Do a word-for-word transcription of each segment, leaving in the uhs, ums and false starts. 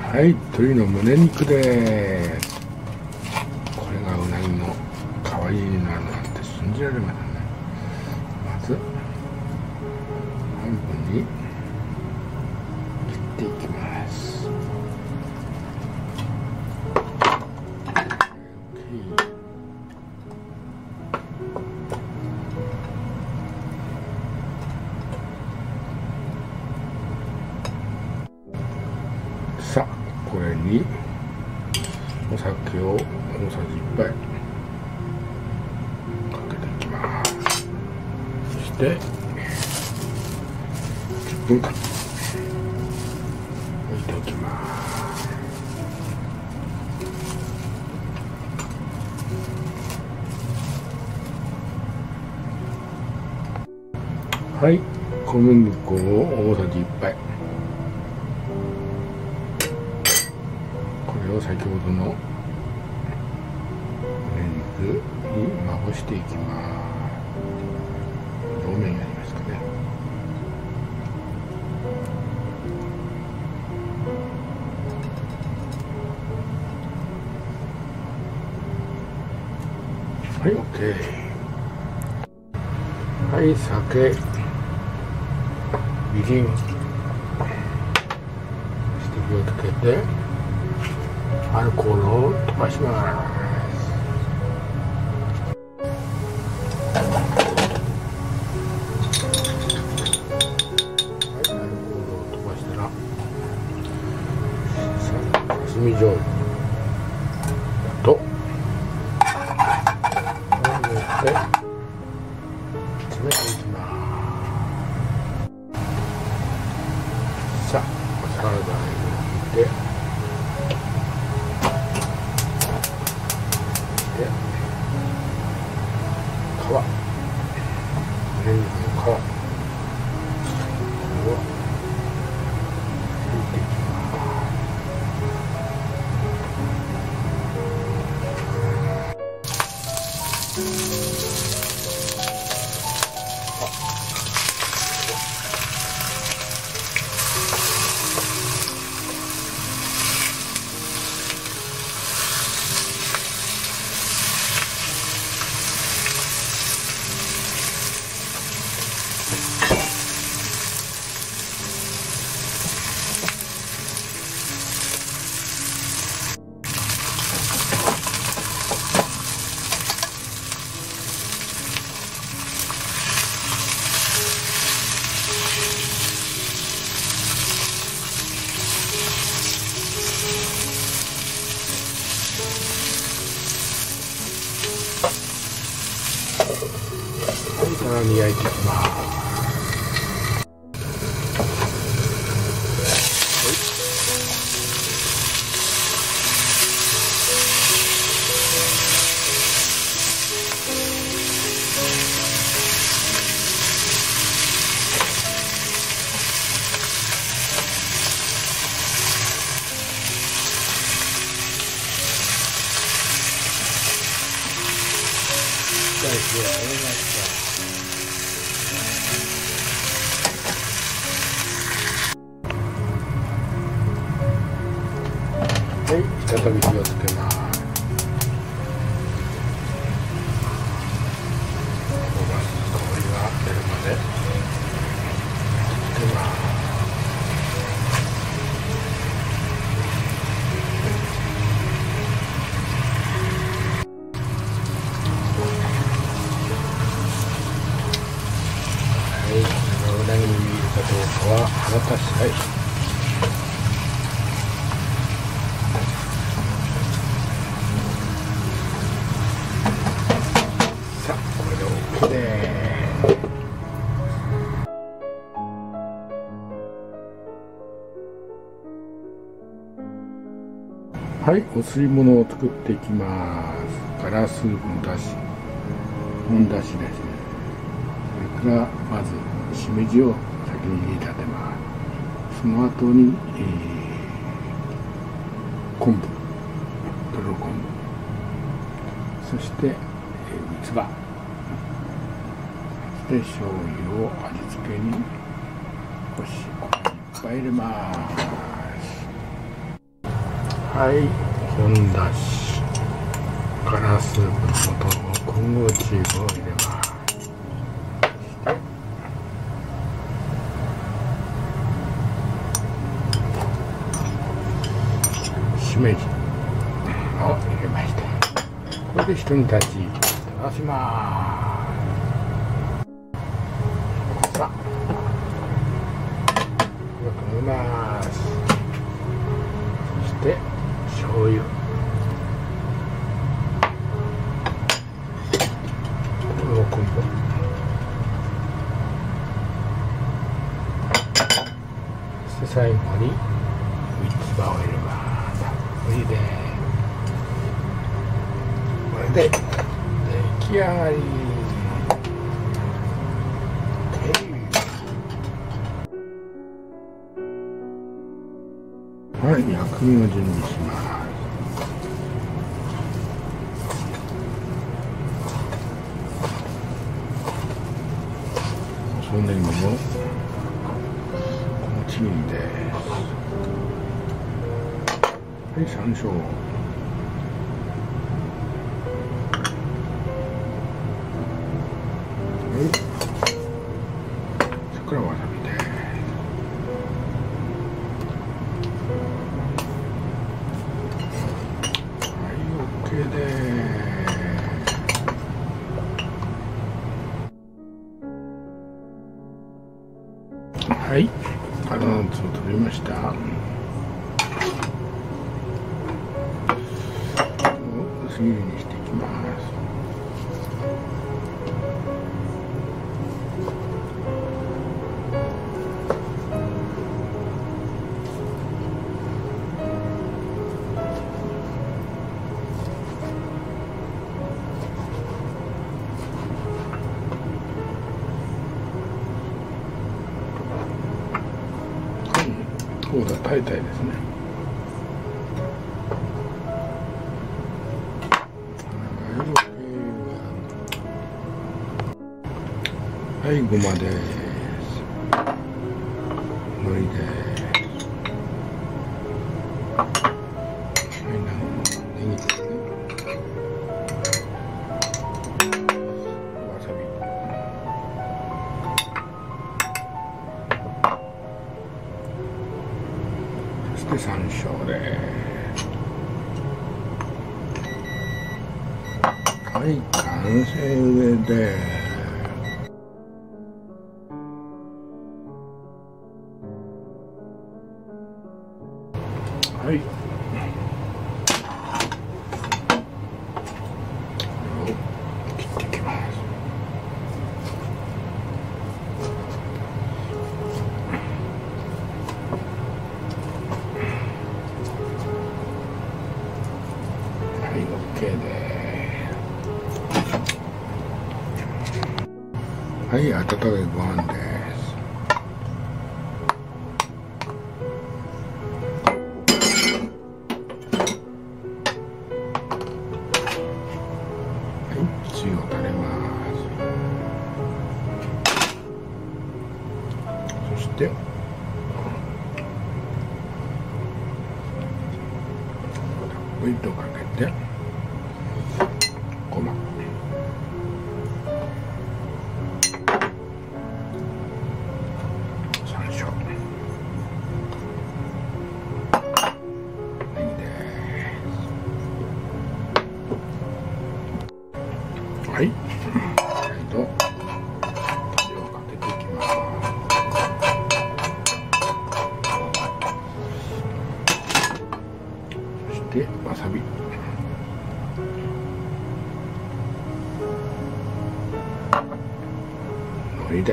はい、鶏の胸肉です。これがうなぎの代わりになるなんて信じられませんね。まず半分に切っていきます。さあ、これにお酒を大さじいっぱいかけていきます。そしてじゅっぷんかん置いておきます。はい、小麦粉を大さじいっぱい、これを先ほどの胸肉にまぶしていきます。両面やりますかね。はい、 OK。 はい、酒、みりん、そして火をつけてアルコールを飛ばします。はい、アルコールを飛ばしたらさすみ醤油とこうやって詰めていきます。さあ、サラダ油を入れて、で皮、胸肉の皮、これを入れていきます。さらに焼いていきます。はい、火を止めました。はい、再び火をつけます。香ばしい香りが出るまでつけます。はい、うなぎに見えるかどうかはあなた次第。さあ、これで OK です。はい、お吸い物を作っていきます。ガラスープのだし、本だしですね。それからまずしめじを先に入れ立てます。その後に、えー、昆布、とろろ昆布、そして、えー、三つ葉、そして醤油を味付けに少しいっぱい入れます。 はい、本だしからスープの素、混合チーズを入れます。しめじを入れました。これで一煮立ち取らします。さあ、よく煮ます。そして醤油、お昆布、そして最後に三つ葉を入れます。これでこれで出来上がり。はい、薬味を準備します。細ネギの小ちぎりです。はい、山椒、はい、それからわさびです。はい、OK です。はい、粗熱を取りました。薄切りにしていきます。そうだ、タイタイですね。はい、ごまです。海苔です。はい、ネギですね。わさび。そして山椒です。はい、完成です。はい。これを切っていきます。はい、OK です。はい、温かいご飯です。つゆを垂れます。そしてたっぷりとかけてごま、山椒、ネギです。はい、とタレをかけていきます。そしてわさび、海苔で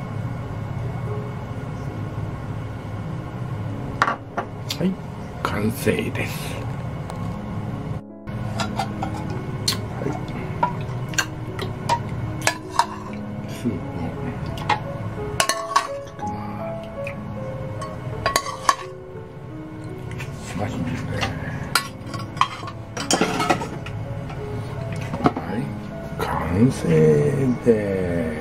はい、完成です。スープをつけます。マシンですね。はい、完成です。